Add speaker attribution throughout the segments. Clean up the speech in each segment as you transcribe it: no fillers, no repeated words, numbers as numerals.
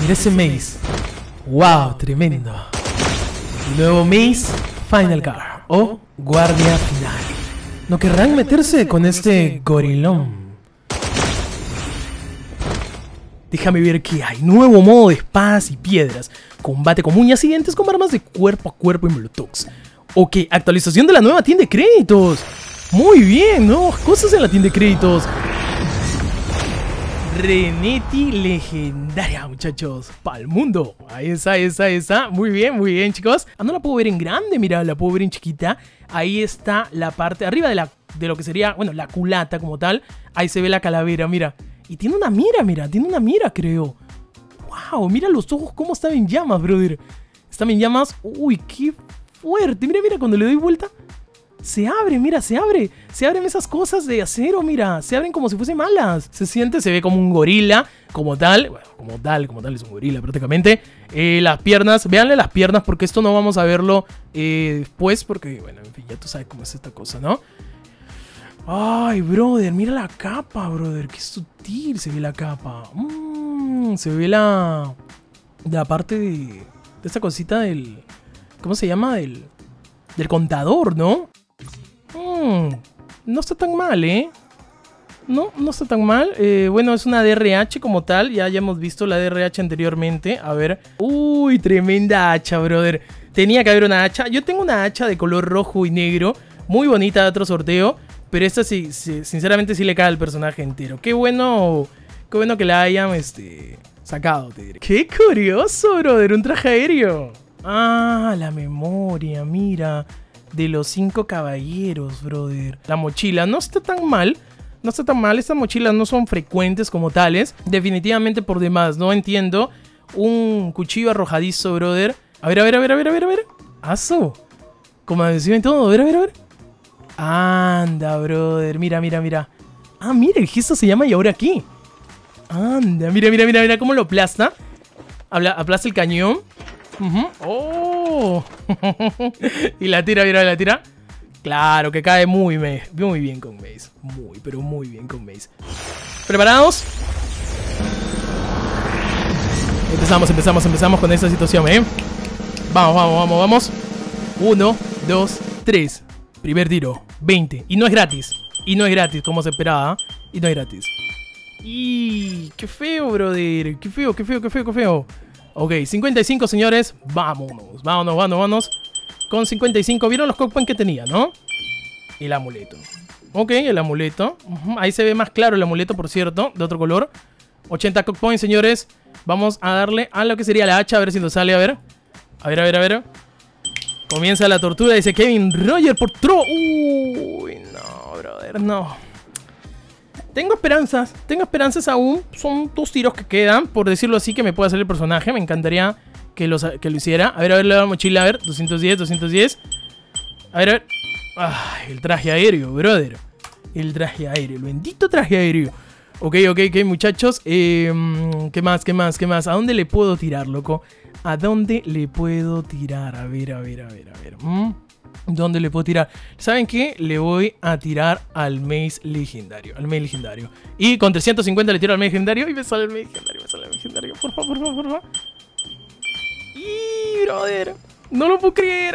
Speaker 1: de ese Maze. Wow, tremendo. El nuevo Maze Final Guard o Guardia Final. ¿No querrán meterse con este gorilón? Déjame ver qué hay. Nuevo modo de espadas y piedras. Combate con uñas y dientes con armas de cuerpo a cuerpo en Bluetooth. Ok, actualización de la nueva tienda de créditos. Muy bien, nuevas cosas en la tienda de créditos. Reneti legendaria, muchachos. Pa'l mundo. Ahí está, ahí está, ahí está. Muy bien, chicos. Ah, no la puedo ver en grande, mira, la puedo ver en chiquita. Ahí está la parte arriba de lo que sería, bueno, la culata como tal. Ahí se ve la calavera, mira. Y tiene una mira, tiene una mira, creo. Wow, mira los ojos cómo están en llamas, brother. Están en llamas. Uy, qué fuerte. Mira, mira, cuando le doy vuelta se abre, mira, se abre. Se abren esas cosas de acero, mira. Se abren como si fuesen malas. Se siente, se ve como un gorila, como tal. Bueno, como tal es un gorila prácticamente. Las piernas, véanle las piernas porque esto no vamos a verlo después. Porque, bueno, en fin, ya tú sabes cómo es esta cosa, ¿no? Ay, brother, mira la capa, brother. Qué sutil se ve la capa. Se ve la parte de esta cosita del... ¿Cómo se llama? Del contador, ¿no? No está tan mal, ¿eh? No está tan mal. Bueno, es una DRH como tal. Ya hemos visto la DRH anteriormente. A ver. Uy, tremenda hacha, brother. Tenía que haber una hacha. Yo tengo una hacha de color rojo y negro. Muy bonita de otro sorteo. Pero esta sí, sinceramente sí le cae al personaje entero. Qué bueno que la hayan sacado, te diré. Qué curioso, brother, un traje aéreo. Ah, la memoria, mira. De los 5 caballeros, brother. La mochila no está tan mal. No está tan mal, estas mochilas no son frecuentes como tales. Definitivamente por demás, no entiendo. Un cuchillo arrojadizo, brother. A ver. ¡Aso! Como adhesivo y todo, a ver. Anda, brother, mira. Ah, mira, el gesto se llama y ahora aquí. Anda, mira cómo lo aplasta. Aplasta el cañón. Oh. Y la tira, mira, la tira. Claro, que cae muy bien con Maze. Pero muy bien con Maze. ¿Preparados? Empezamos con esta situación, Vamos. 1, 2, 3. Primer tiro, 20. Y no es gratis, como se esperaba. Y no es gratis. Y qué feo, brother. Qué feo. Ok, 55, señores. Vámonos. Con 55, ¿vieron los cockpoints que tenía, no? El amuleto. Ok, el amuleto. Ahí se ve más claro el amuleto, por cierto, de otro color. 80 cockpoints, señores. Vamos a darle a lo que sería la hacha, a ver si nos sale, a ver. A ver. Comienza la tortura, dice Kevin Roger por Tro. Uy, no, brother, no. Tengo esperanzas aún. Son 2 tiros que quedan, por decirlo así, que me pueda hacer el personaje. Me encantaría que lo hiciera. A ver, la mochila, a ver. 210. A ver. Ay, el traje aéreo, brother. El bendito traje aéreo. Ok, muchachos. ¿Qué más? ¿A dónde le puedo tirar, loco? ¿A dónde le puedo tirar? A ver. ¿Dónde le puedo tirar? ¿Saben qué? Le voy a tirar al Maze legendario. Y con 350 le tiro al Maze legendario. Y me sale el Maze legendario. Por favor. Y brother, no lo puedo creer.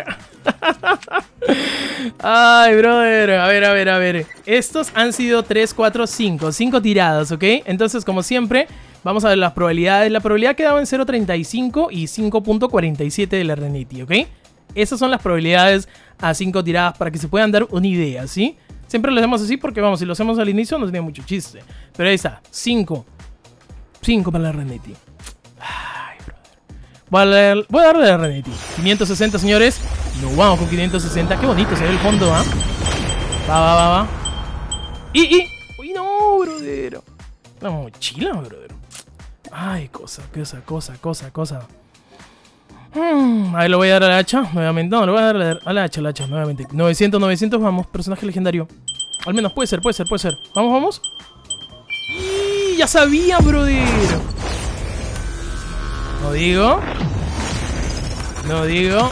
Speaker 1: Ay, brother. A ver. Estos han sido 3, 4, 5 tiradas, ¿ok? Entonces, como siempre, vamos a ver las probabilidades. La probabilidad quedaba en 0.35 y 5.47 de la Reneti, ¿ok? Esas son las probabilidades a 5 tiradas para que se puedan dar una idea, ¿sí? Siempre lo hacemos así porque, vamos, si lo hacemos al inicio no tiene mucho chiste. Pero ahí está, 5 para la Reneti. Ay, brother. Voy a darle a la Reneti. 560, señores. Nos vamos con 560. Qué bonito se ve el fondo, ¿ah? Va. Uy, no, brother. La mochila, brother. Ay, cosa. A ver, le voy a dar a la hacha nuevamente. No, le voy a dar a la hacha nuevamente. 900, vamos, personaje legendario. Al menos puede ser. Vamos. Y ya sabía, brother. No digo.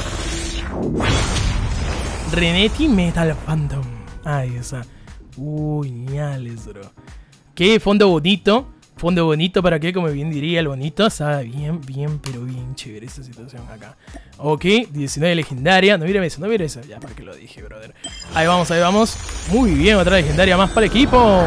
Speaker 1: Reneti Metal Phantom. Ahí está. Uy, ñales, bro. Qué fondo bonito. Fondo bonito, ¿para qué? Como bien diría el bonito. Está bien, pero bien chévere esta situación acá. Ok, 19 legendaria. No mire eso, no mire eso. Ya, para que lo dije, brother. Ahí vamos, ahí vamos. Muy bien, otra legendaria más para el equipo.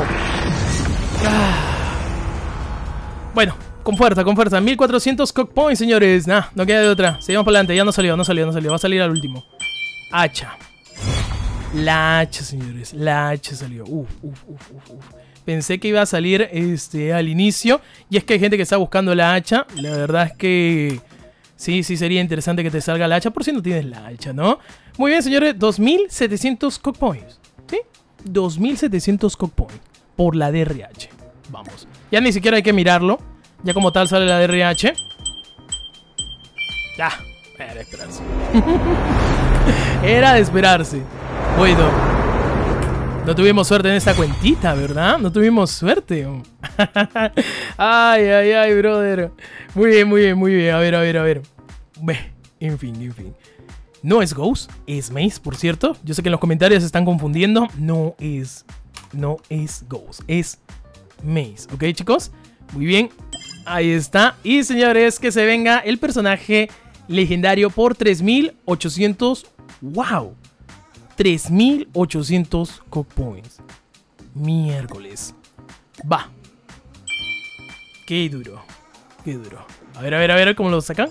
Speaker 1: Bueno, con fuerza. 1400 cock points, señores. Nah, no queda de otra. Seguimos para adelante. Ya no salió. Va a salir al último. Hacha. La hacha, señores. La hacha salió. Pensé que iba a salir al inicio. Y es que hay gente que está buscando la hacha. La verdad es que sí sería interesante que te salga la hacha. Por si no tienes la hacha, ¿no? Muy bien, señores. 2700 cock points. ¿Sí? 2700 cock points. Por la DRH. Vamos. Ya ni siquiera hay que mirarlo. Ya como tal sale la DRH. Ya. Era de esperarse. Era de esperarse. Bueno. No tuvimos suerte en esta cuentita, ¿verdad? No tuvimos suerte. Ay, brother. Muy bien. A ver. En fin. No es Ghost, es Maze, por cierto. Yo sé que en los comentarios se están confundiendo. No es Ghost, es Maze. ¿Ok, chicos? Muy bien. Ahí está. Y señores, que se venga el personaje legendario por 3800. ¡Wow! 3800 cock points. Miércoles. Va. Qué duro. A ver cómo lo sacan.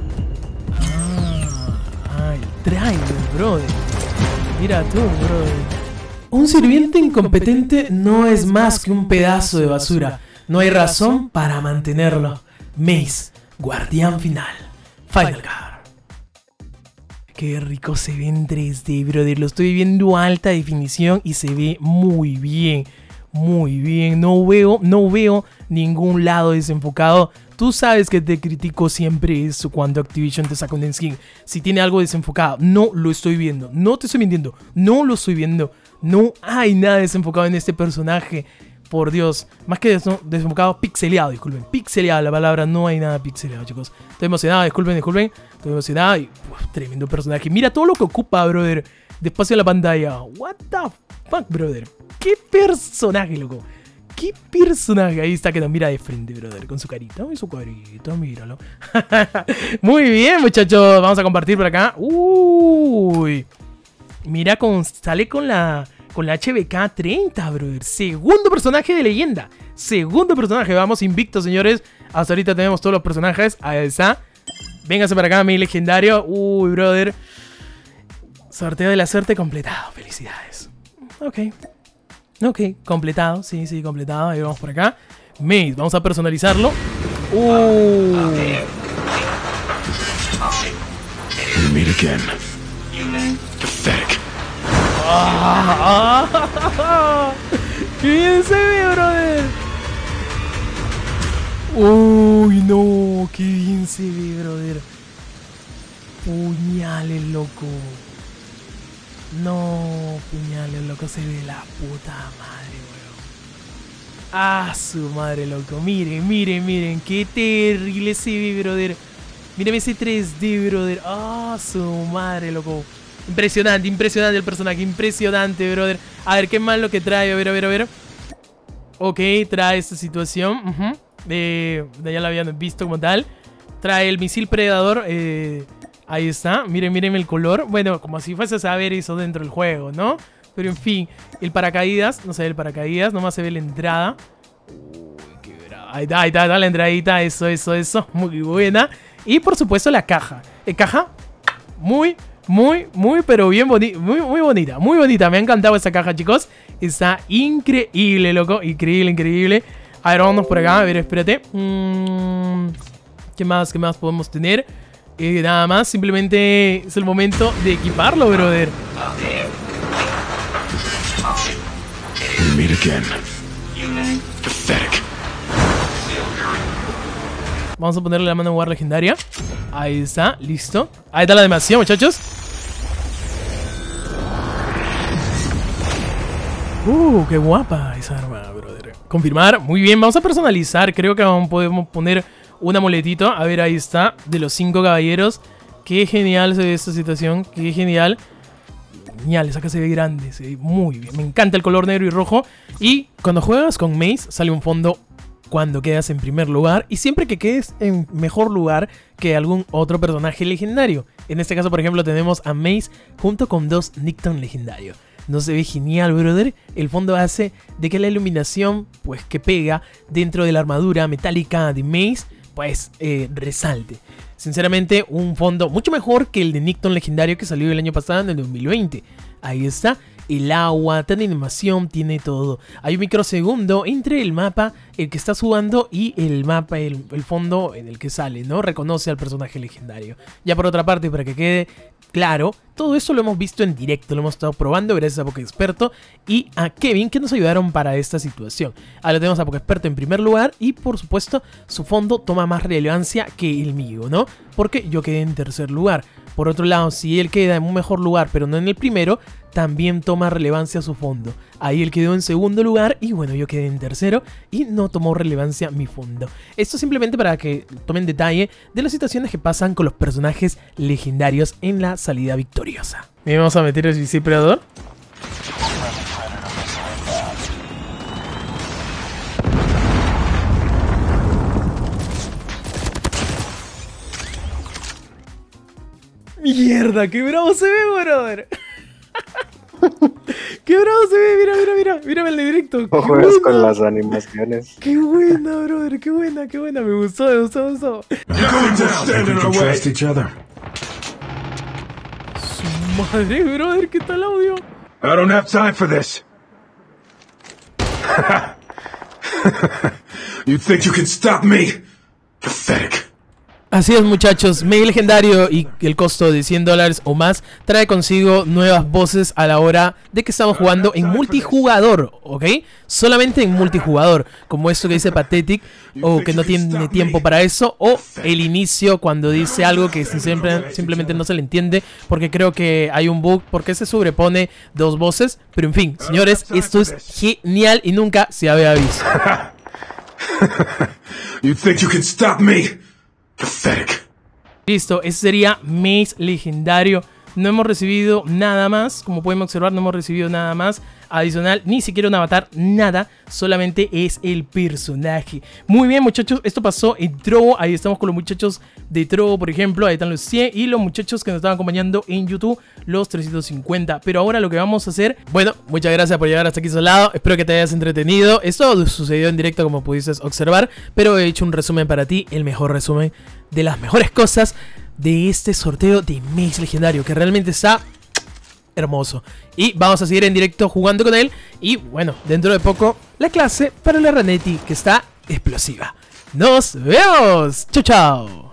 Speaker 1: El trailer, brother. Mira tú, brother. Un sirviente incompetente no es más que un pedazo de basura. No hay razón para mantenerlo. Maze, guardián final. Final Guard. Qué rico se ve en 3D, brother. Lo estoy viendo a alta definición y se ve muy bien. No veo ningún lado desenfocado. Tú sabes que te critico siempre eso cuando Activision te saca un skin. Si tiene algo desenfocado, no lo estoy viendo. No te estoy mintiendo. No lo estoy viendo. No hay nada desenfocado en este personaje. Por Dios. Más que desenfocado, pixeleado, disculpen. Pixeleado la palabra, no hay nada pixeleado, chicos. Estoy emocionado, disculpen. Estoy emocionado y tremendo personaje. Mira todo lo que ocupa, brother. De espacio en la pantalla. What the fuck, brother. Qué personaje, loco. Qué personaje. Ahí está que nos mira de frente, brother. Con su carita. Míralo. Muy bien, muchachos. Vamos a compartir por acá. Uy. Mira, sale con la HBK 30, brother. Segundo personaje de leyenda. Vamos invictos, señores. Hasta ahorita tenemos todos los personajes. Ahí está. Véngase para acá, mi legendario. Uy, brother. Sorteo de la suerte completado. Felicidades. Ok, completado. Sí, completado. Ahí vamos por acá. Maze, vamos a personalizarlo.
Speaker 2: Meet again. Pathetic.
Speaker 1: ¡Qué bien se ve, brother! Uy, no, qué bien se ve, brother. Puñales, loco. No, puñales, loco, se ve la puta madre, weón. Su madre, loco. Miren, qué terrible se ve, brother. Mírame ese 3D, brother. Su madre, loco. Impresionante el personaje. Impresionante, brother. A ver, ¿qué más lo que trae? A ver. Ok, trae esta situación. Ya la habían visto como tal. Trae el misil predador. Ahí está. Miren el color. Bueno, como si fuese a saber eso dentro del juego, ¿no? Pero en fin. El paracaídas. No se ve el paracaídas. Nomás se ve la entrada. Uy, qué bravo. Ahí está la entradita. Eso. Muy buena. Y por supuesto la caja. Caja muy, pero bien bonita. Muy bonita. Me ha encantado esta caja, chicos. Está increíble, loco. Increíble. A ver, vámonos por acá. A ver, espérate. ¿Qué más podemos tener? Nada más. Simplemente es el momento de equiparlo, brother.
Speaker 2: Meet again. Pathetic.
Speaker 1: Vamos a ponerle la mano en guarda legendaria. Ahí está, listo. Ahí está la animación, muchachos. Qué guapa esa arma, brother. Confirmar, muy bien, vamos a personalizar. Creo que podemos poner un amuletito. A ver, ahí está, de los 5 caballeros. Qué genial se ve esta situación, qué genial. Genial, esa que se ve grande, se ve muy bien. Me encanta el color negro y rojo. Y cuando juegas con Maze sale un fondo cuando quedas en primer lugar y siempre que quedes en mejor lugar que algún otro personaje legendario. En este caso, por ejemplo, tenemos a Mace junto con 2 Nicktoon legendarios. No se ve genial, brother. El fondo hace de que la iluminación, pues que pega dentro de la armadura metálica de Mace, pues resalte. Sinceramente, un fondo mucho mejor que el de Nicktoon legendario que salió el año pasado, en el 2020. Ahí está. El agua, tiene animación, tiene todo. Hay un microsegundo entre el mapa, el que está jugando, y el mapa, el fondo en el que sale, ¿no? Reconoce al personaje legendario. Ya por otra parte, para que quede claro, todo eso lo hemos visto en directo, lo hemos estado probando gracias a Pokéexperto y a Kevin, que nos ayudaron para esta situación. Ahora tenemos a Pokéexperto en primer lugar y por supuesto su fondo toma más relevancia que el mío, ¿no? Porque yo quedé en tercer lugar. Por otro lado, si él queda en un mejor lugar pero no en el primero, también toma relevancia su fondo. Ahí él quedó en segundo lugar y bueno, yo quedé en tercero y no tomó relevancia mi fondo. Esto simplemente para que tomen detalle de las situaciones que pasan con los personajes legendarios en la salida victoriosa. ¿Me vamos a meter el Visipredador? ¡Mierda! ¡Qué bravo se ve, brother! ¡Qué bravo se ve! Mira, mírame el directo.
Speaker 3: No juegas con las animaciones.
Speaker 1: ¡Qué buena, brother! ¡Qué buena! Me gustó. Su madre, brother, ¿qué tal audio?
Speaker 2: I don't have time for this. You think you can stop me? Pathetic.
Speaker 1: Así es, muchachos, Mace legendario y el costo de $100 o más trae consigo nuevas voces a la hora de que estamos jugando en multijugador, ¿ok? Solamente en multijugador, como esto que dice Pathetic, o que no tiene tiempo para eso, o el inicio cuando dice algo que simplemente no se le entiende, porque creo que hay un bug, porque se sobrepone 2 voces, pero en fin, señores, esto es genial y nunca se había visto.
Speaker 2: You think you can stop me? Pathetic.
Speaker 1: Listo, ese sería Mace legendario. No hemos recibido nada más, como pueden observar, no hemos recibido nada más adicional, ni siquiera un avatar, nada, solamente es el personaje. Muy bien, muchachos, esto pasó en Trovo. Ahí estamos con los muchachos de Trovo, por ejemplo, ahí están los 100 y los muchachos que nos están acompañando en YouTube, los 350. Pero ahora lo que vamos a hacer, bueno, muchas gracias por llegar hasta aquí lado, espero que te hayas entretenido. Esto sucedió en directo, como pudiste observar, pero he hecho un resumen para ti, el mejor resumen de las mejores cosas de este sorteo de Mace legendario, que realmente está hermoso. Y vamos a seguir en directo jugando con él. Y bueno, dentro de poco la clase para la Ranetti, que está explosiva. ¡Nos vemos! ¡Chao, chao!